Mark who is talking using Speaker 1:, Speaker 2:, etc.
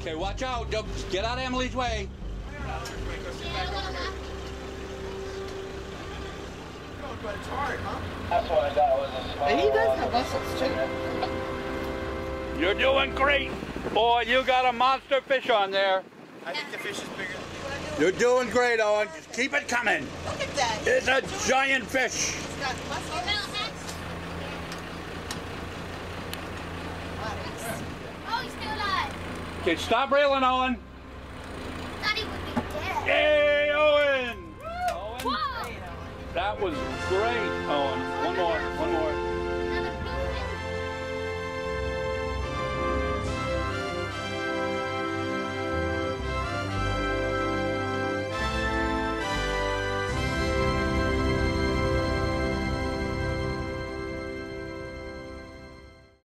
Speaker 1: Okay, watch out. Don't get out of Emily's way.
Speaker 2: But it's hard, huh?
Speaker 3: That's what I got was a small.
Speaker 2: And he does have muscles too.
Speaker 1: You're doing great. Boy, you got a monster fish on there.
Speaker 2: I think the fish is bigger.
Speaker 1: You're doing great, Owen. Just keep it coming.
Speaker 2: Look at that.
Speaker 1: It's a giant fish.
Speaker 2: It's got muscles.
Speaker 4: Oh, he's still alive.
Speaker 1: Okay, stop reeling, Owen.
Speaker 4: Thought he would be dead.
Speaker 1: Yay, Owen!
Speaker 4: Whoa!
Speaker 1: That was great, Owen. One more.